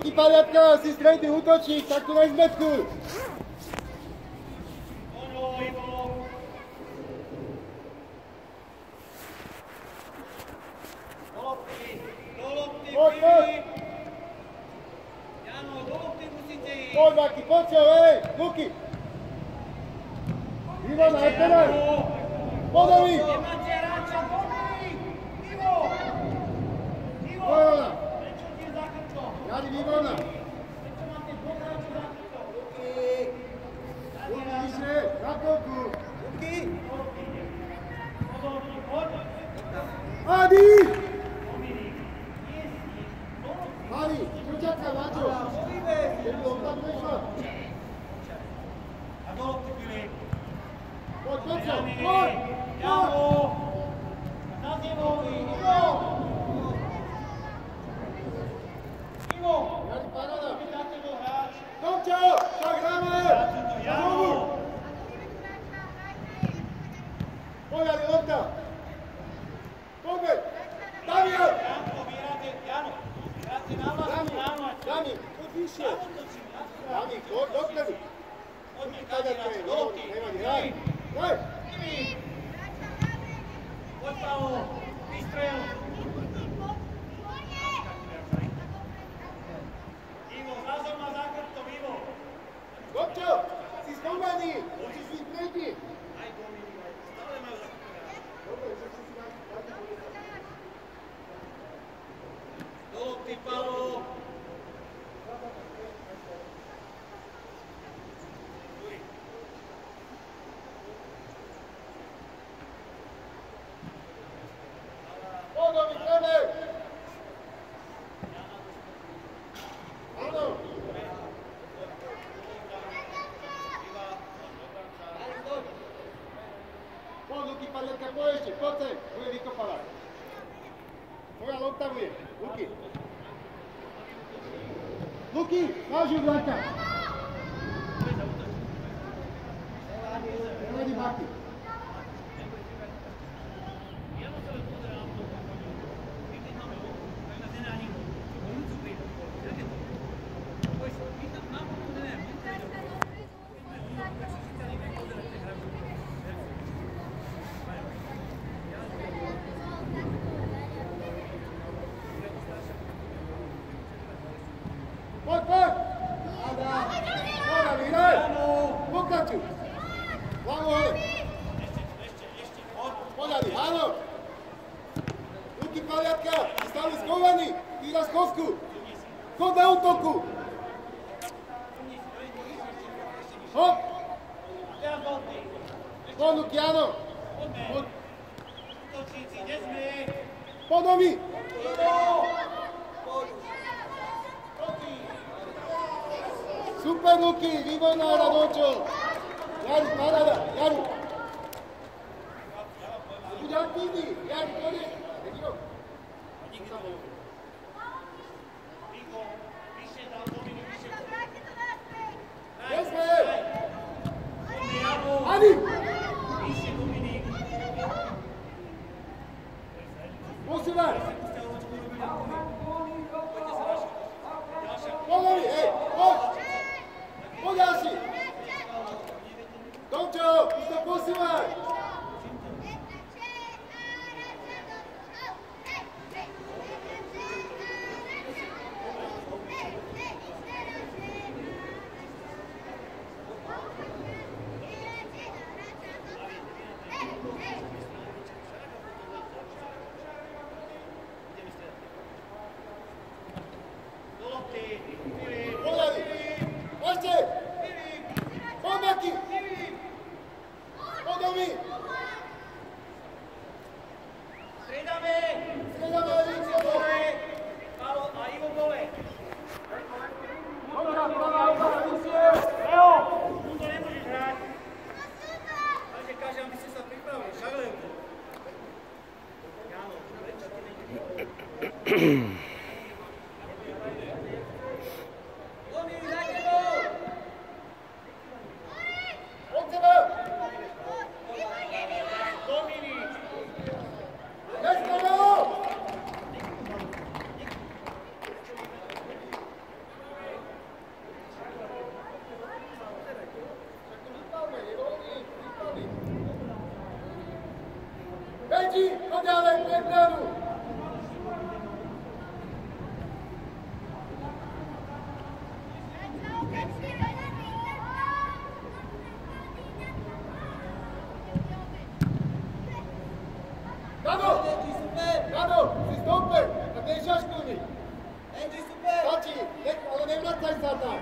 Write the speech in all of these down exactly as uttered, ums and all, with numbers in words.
Luky Paliatka, si stredný útočník, tak tu na zmetku. Poď, poď! Jano, do lopty musíte ísť! Poď, Maki, poď sa, hej! Luky! Ivana, aj penaj! Podaví! Nemáte hráča, podaví! Ivo! Ivo! Ivana! Prečo ti je za krčom? Jani, Ivana! Prečo máte dvoch hráčov za krčom? Luky! Luky, vyššie, na kolku! Luky! Podaví, poď! Adi! Mali, čučatka, Mačo! Keď to tam prešla? A do lopty, Filip! Poď, poď sa, poď! Jano! Na zimovi! Ivo! Ivo! Jani, paráda! Vydáte do hráč! Tomčo, tak hráme! Jano! Poď, Jani, lopta! Poďme! Damian! Janko, vyhráte, Jano! Vyhráte na vás, Jani, Jano! Jani, poď vyššie! Jani, poď dopredu! Poďme, kade hráč, do lopty! Nevadí, hraj! Hraj! Poď, Pavlo! Vystrel! Ivo, zázor má za krtom, Ivo! Tomčo, si skúmaný! Musíš byť tretí! Aj Dominik, aj stále majú za krtom. Dobre, že si si dať... Do lopty, Pavlo! Podovi, trener! Áno! Poď, Luky, Paliatka, poď ešte, poď sem, bude vykopávať. Tvoja lopta bude, Luky. Luky, máš ju, Blanka. Nevadí, Maki. Poď, poď! Poď, vyhraj! Pokračuj! Hlavu hore! Poď, Adi, áno! Luky Paliatka, si stále skovaný! Ty na skovku! Chod na útoku! Hop! Poď, Luky, áno! Poď! Útočníci, kde sme? Podovi! Super, Luky, výborná hra, Dončo! Jani, paráda, Jani! Buď aktívny, Jani, konec! Vyššie tam, Dominik, vyššie. Kde sme? Poďme, Jano! Ani! Vyššie, Dominik! Posúvaj! Poďte sa naši. Ďalšia. Podovi, hej, poď! Poď, Asi! Dončo, ty sa posúvaj! Do lopty. Filip. Poď, Ani! Poďte! Poď, Maki! Podovi! Striedame. Striedame, Ani, striedame! Dole. Pavlo a Ivo dole. Dobrá, dobrá, dobrá, vyššie! Leo, tu to nemôžeš hrať. Takže každý, aby ste sa pripravili. Šaglevku. Jano, prečo ty nejde? Dominik, dajte gól! Od seba! Dominik! Dneska, Leo! Čekaj bránu! Dado! Dado! Si stoper! Tak nešaškuj! Stačí, ale nevracaj sa tam!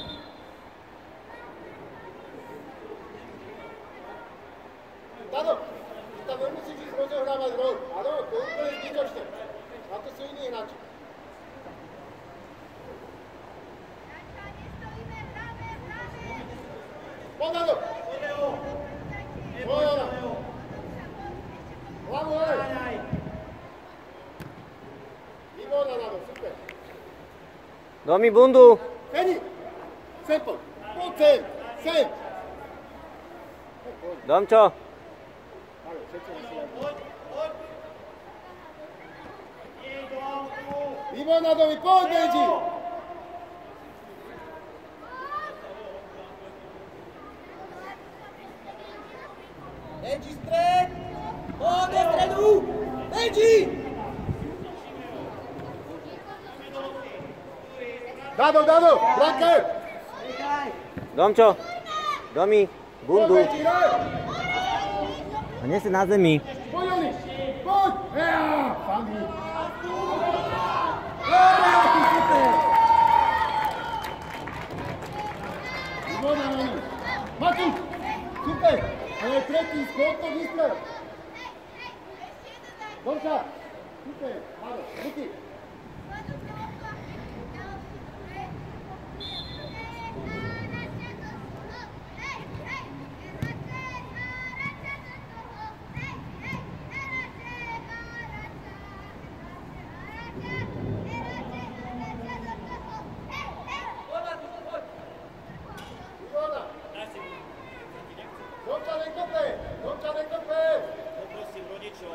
Dado! Ty tam nemusíš ísť rozohrávať rol. Áno, to je úplne zbytočné. Na to sú iní hráči. Poď, Dado! Poď, Dado! Hlavu hore! Výborná, Dado, super! Domi bundu! Feni! Sem poď! Poď sem! Sem! Domčo! Áno, všetci na sila. Výborná, Domi, poď, Benji! Benji stred! Poď do stredu! Benji! Dado, Dado, braker! Domčo! Domi! Bundu! Poď, Benji, hraj! A nie si na zemi. Poď, Oni! Poď! Ea! Fandi! Ea, ty super! Výborná, Oni! Matúš! Super! Ale tretí skok to vystrel! Domča! Super! Áno, ruky! Domča, nekope! Domča, nekope! Poprosím rodičov.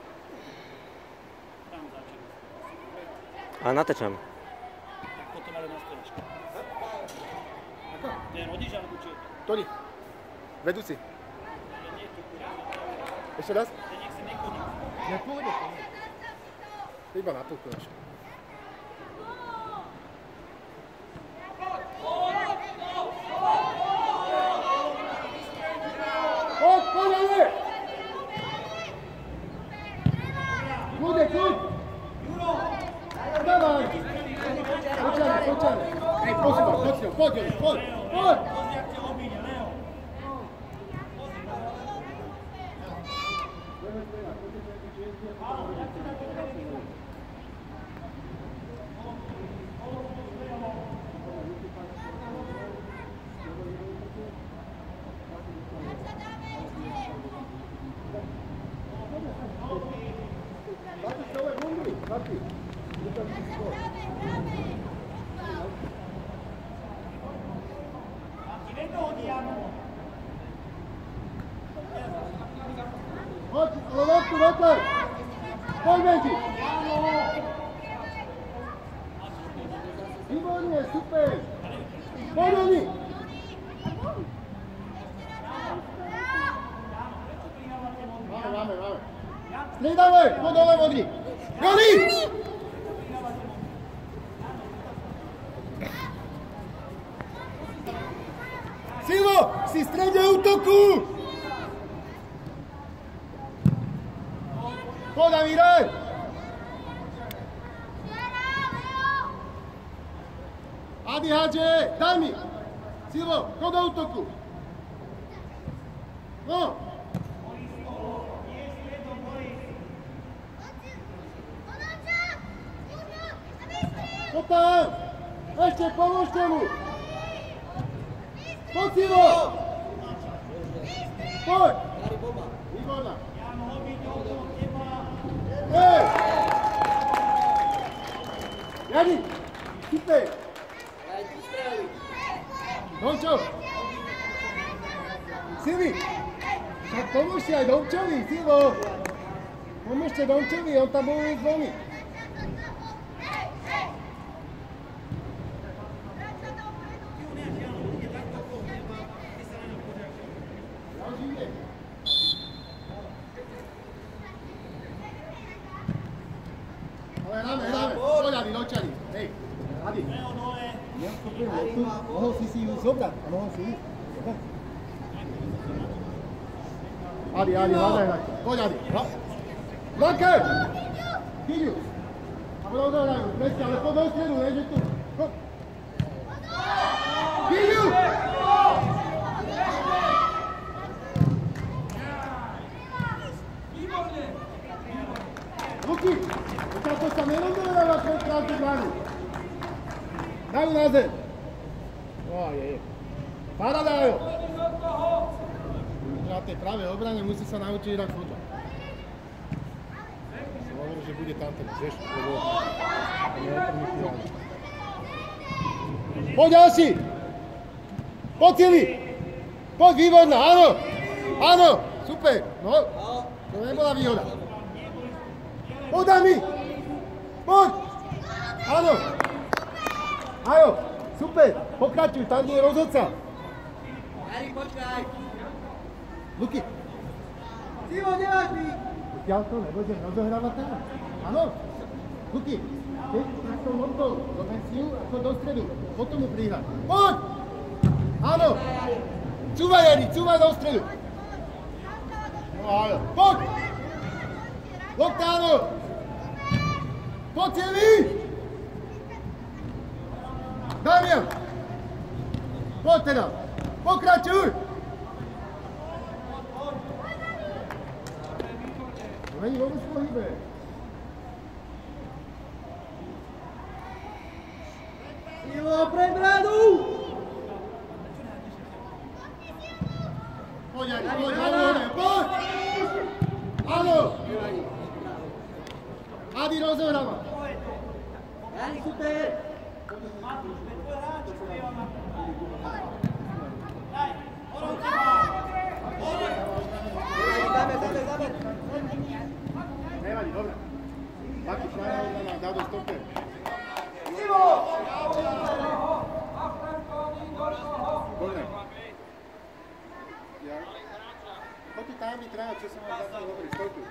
Tam začne. A natáčam. Tak potom ale na stoličke. Ako? To je rodič, alebo čo je to? Toni, vedúci. Ale nie je to kurva. Ešte raz? To nech si nechodí. Nepôjde, pôjde. Iba na púlku našu. Poď, poď, ale! Kľude, kľud! Dávaj! Počane, počane. Hej, posúvaj, poď s ňou, poď, Joni, poď, poď! Pozri, jak ťa obíde, Leo. Mati, celé bundy, Mati. Poď, ale loptu, loptaj! Poď, Benji! Výborne, super! Poď, Oni! Máme, máme, máme. Striedame, poď dole, modrý! Joni! Silvo, si v strede útoku! Poď, Amíraj! Adi, hádže, daj mi! Silvo, chod do útoku! No! Poď tam! Ešte, pomôžte mu! Poď, Silvo! Poď! Výborná! Hej! Jani! Super! Domčo! Silvi! Tak pomôžte aj Domčovi, Silvo! Pomôžte Domčovi, on tam bol s vami. zobrať. Áno, si ísť. Adi, Adi, hľadaj na to. Poď, Adi. Lake! Kyďu. A potom odohrajú. Presne, ale poď do stredu, ne, že tu. Kyďu! Luky, to sa nerozhovoráva pred krátku bránu. Dajú na zem. No, je, je. Pára dajú. Na tej pravej obrane musí sa naučiť hrať fotbal. Som hovoril, že bude tam ten, vieš, lebo to nie je prvný finále. Poď ďalší! Poď Cili! Poď, výborná, áno! Áno, super! No, to nebola výhoda. Poď, Dami! Poď! Áno! Áno, super! Pokračuj, tam nie je rozhodca. Jari, počkaj! Luky! Simo, neváž mi! Pokiaľ to nebudem rozohrávať tam. Áno? Luky, keď tak tou loptou zober si ju a chod do stredu. Potom mu prihrať. Poď! Áno! Cúvaj, Jari, cúvaj do stredu. No áno, poď! Lopta, áno! Poď, Cili! Damian! Poď teda! Pokračuj! To není vôbec v pohybe. Simo, pred bránu! Poď, Jari, poď, poď, poď! Áno! Adi rozohráva. Jari, super! Zaber, zaber, zaber! Nevadí, dobre. Taký frajer nám dá do stoper. Simo! Dobre. Ja. Poď tu tam mi tráva, čo som vám začal hovoriť. Stoj tu.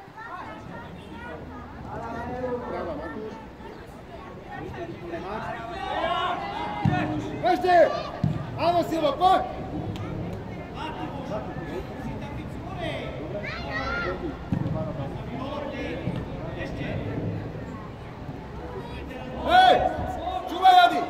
Práva, Matúš. Máš? Ešte! Áno, Silvo, poď! Hej! Čúvaj, Adi!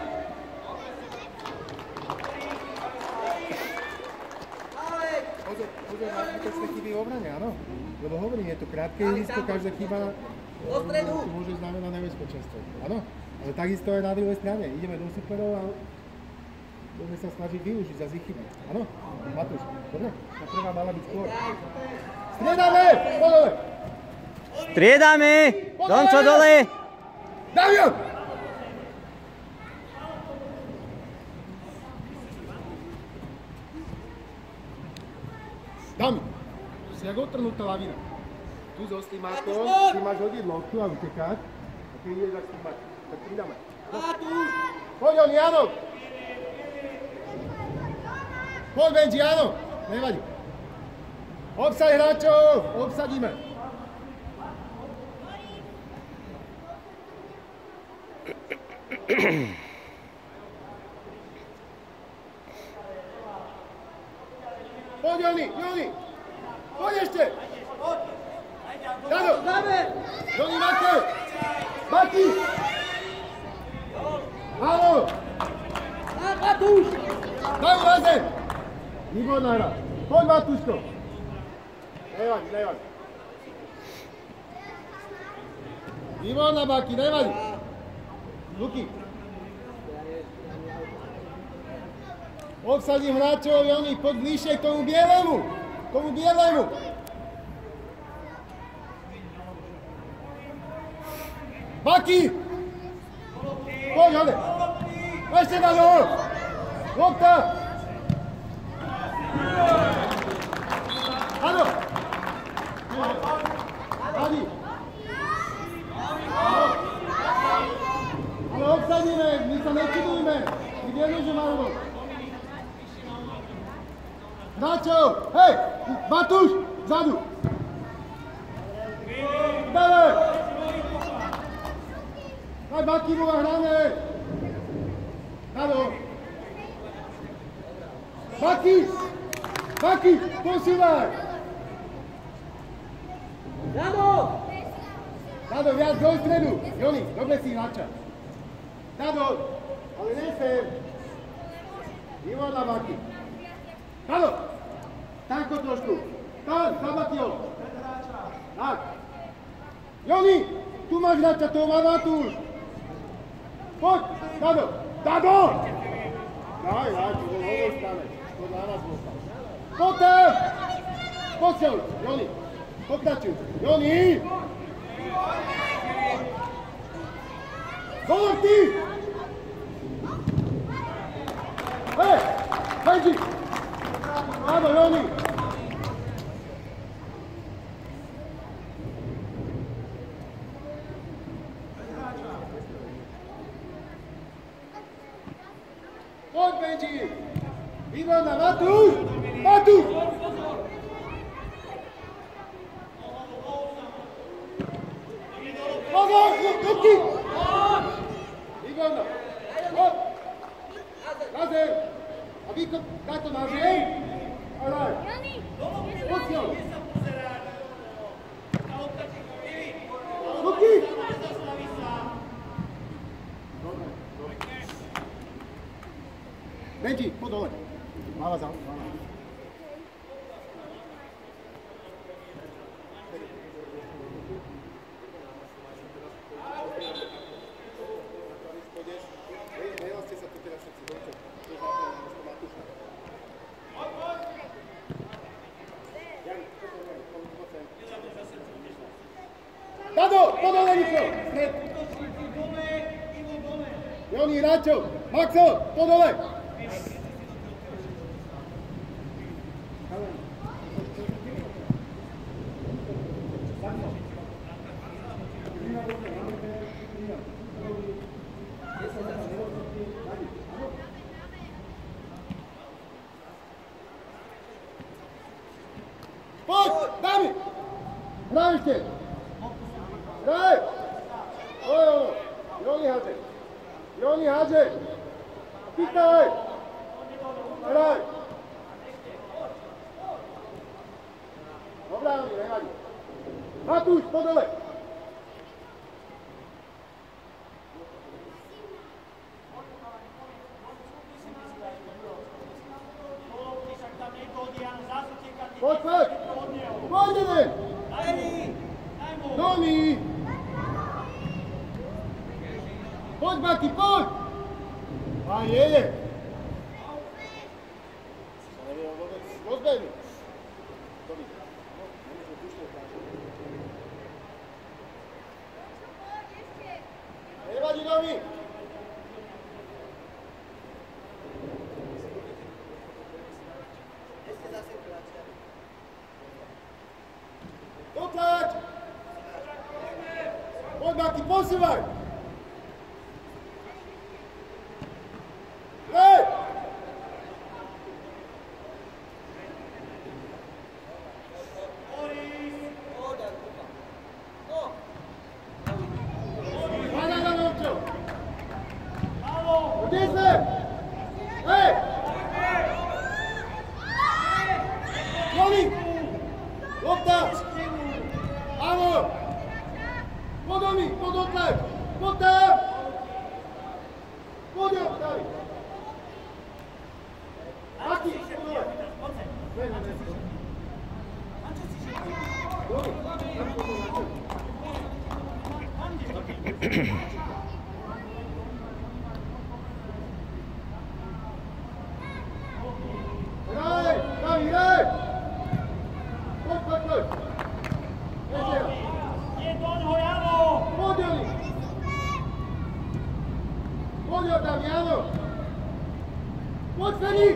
Pozor, pozor na zbytočné chyby v obrane, áno? Lebo hovorím, je to krátke ihrisko, každá chyba môže znamenať nebezpečenstvo. Áno? Ale takisto aj na druhej strane. Ideme do superov a budeme sa snažiť využiť za ich chyby. Áno? Matúš, dobre? Tá prvá mala byť skôr. Striedame! Podole! Striedame! Dončo dole! Damian! Dami, si jak otrhnutá lavina. Tu so Slimákom si máš hodiť loptu a utekať. A ty ideš za Slimákom. Tak pridáme. Poď on, Jano! Poď, Benji, Jano! Nevadí. Obsaj hráčov! Obsadíme. Poď, Joni, Joni! Poď ešte! Jano! Joni, Mate! Mati! Áno! Matúš! Dajú na zem! Výborná hra. Poď, Matúško! Nevadí, nevadí. Výborná, Baki, nevadí. Luky. Obsadím hráčov, Joni, poď bližšie k tomu bielému. K tomu bielému. Baki! Poď, Jone. Ešte na dole. Lopta. Áno. Adi. Ale obsadíme, my sa nečudujme. My vieme, že máme. Hráčov, hej, Matúš, vzadu. Dale. Daj Bakinu a hráme. Dado. Maki! Maki, posúvaj! Dado! Dado, viac do stredu. Joni, dobre si hľača. Dado, ale nesem. Výborná Maki. Dado, tanko trošku. Tam, za Matio. Tak. Joni, tu máš hľača, to má Matúš. Poď, Dado. Dado! Daj, daj, to bol hovor stane. To na nás bol tam. Poď tam! Posiel, Joni. Pokračuj. Joni! Golor ty! Hej! Benji! Áno, Joni! Poď, Benji! Výborná, Matúš! Matúš! Pozor, ruky! Výborná! Poď! Na zem! A výkop, táto na zem! A daj! Posiel! Ruky! Benji, poď dole. Máva za... Dado, poď dole, Nico! Stred! Joni, Račo! Maxo, poď dole! Poď, dáme! Hraj ešte! Hraj! Oj, oj, Joni hádže! Joni hádže! Pýtaj! Hraj! Dobrá, Joni, nevadí. Matúš, poď dole! Poď, poď! Poď, jeden! Joni! Poď, Maki, poď! A jede! Sa neviem vôbec rozbehnúť. Nevadí, Domi! Dotlač! Poď, Maki, posúvaj! Hej! Hľadaj na novčo! Kde sme? Hej! Joni! Lopta! Áno! Poď do mi, poď dotlač! Poď tam! Poď jo, daj! Maki, poď dole! Ne, ne, ne. Dobre, tak poď na to. Hraj! Tam, hraj! Poď, poď, poď! Ešte raz! Poď, Joni! Poď ho tam, Jano! Poď, Feni!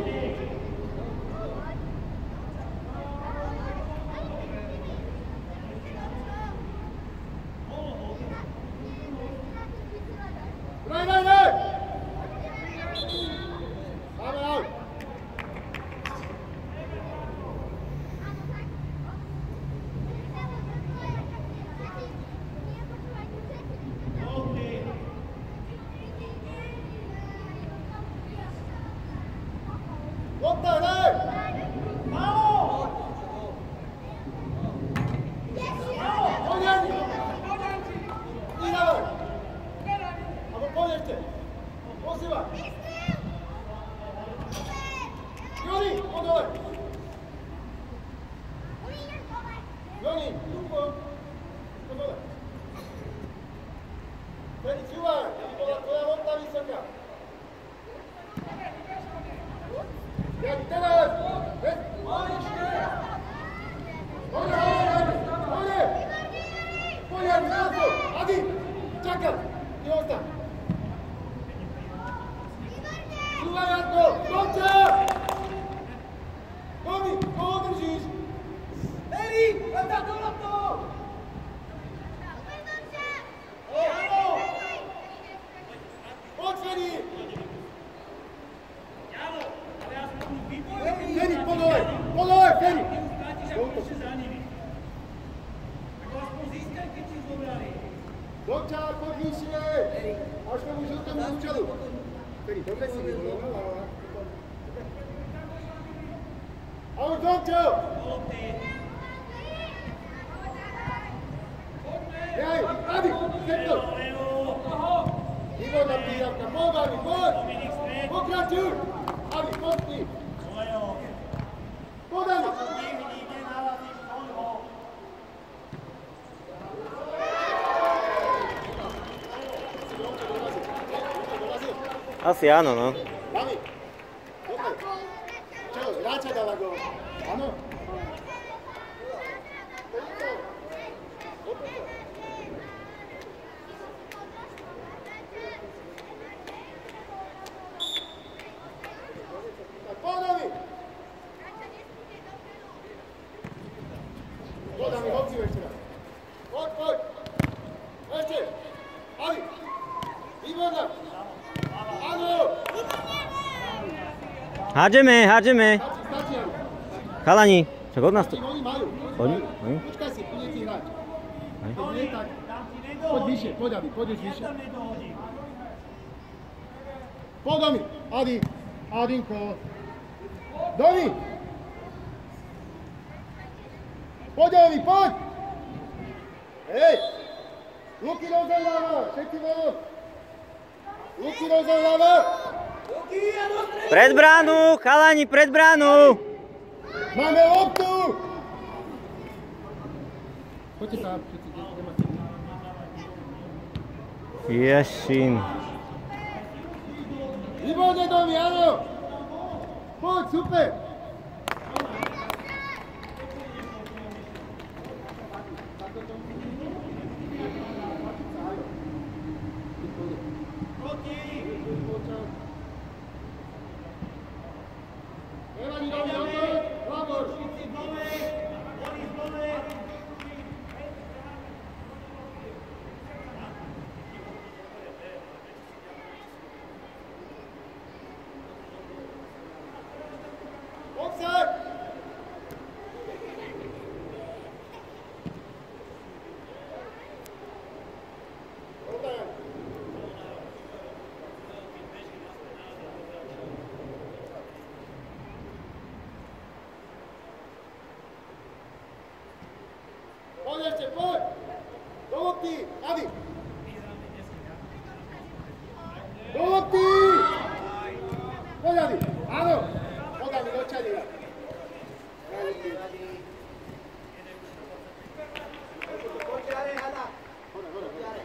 Stoj, Ferry! Dobča, poď vyššie! Až tomu žltému účelu. Ferry, dobre si vyvolal. A už Dobčo! Jaj, Adi, sektor! Výborná príjavka, poď, Adi, poď! Pokračuj! Adi, poď ty! Poď, Adi! Asi áno, no. Mami, poď. Čo, hráča dala gól? Áno? Poď, poď, mi hopci ešte raz. Poď, poď. Ešte. Ali. Výborná. Áno. Hádžeme, hádžeme. Stačí, Ali. Chalani, čak od nás to... Oni majú. Oni? Oni? Počkaj si, bude ti hrať. Keď nie, tak poď vyššie, poď, Adi, poď už vyššie. Poď, Domi. Adi. Adinko. Domi. Poď, Domi, poď. Hej. Luky rozhľava, všetky von. Luky rozhľava. Pred bránu, chalani, pred bránu. Máme loptu. Poďte tam, všetci, kde máte. Ješin. Výborne, Domi, áno. Poď, super. Poď ešte, poď! Do lopty! Adi! Do lopty! Poď, Adi! Áno! Poď, Adi, do čadila. Hore, hore, hore.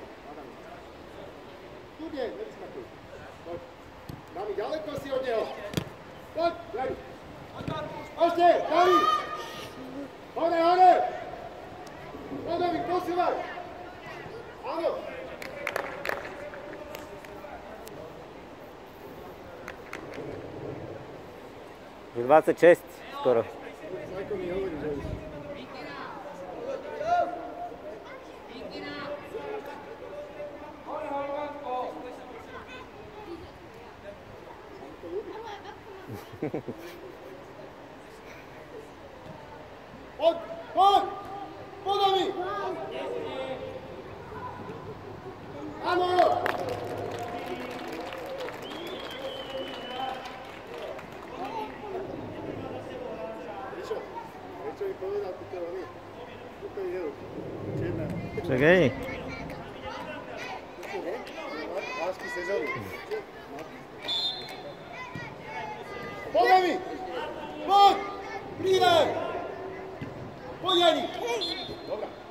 Tu nie, nevyskakuj. Poď. Dami, ďaleko si od neho. Poď, Dani. Ešte, Dani! Hore, hore! Podovi, posúvaj! Áno! dvadsať šesť skoro. Sajko mi hovorí, že už. Poď! Poď! Podovi! Áno! Prečo? Prečo mi povedal túto oni? Túto je jedno. Čierna. Čakaj. Lásky sezóny. Podovi! Poď! Prídaj! Poď, Jani! Dobra.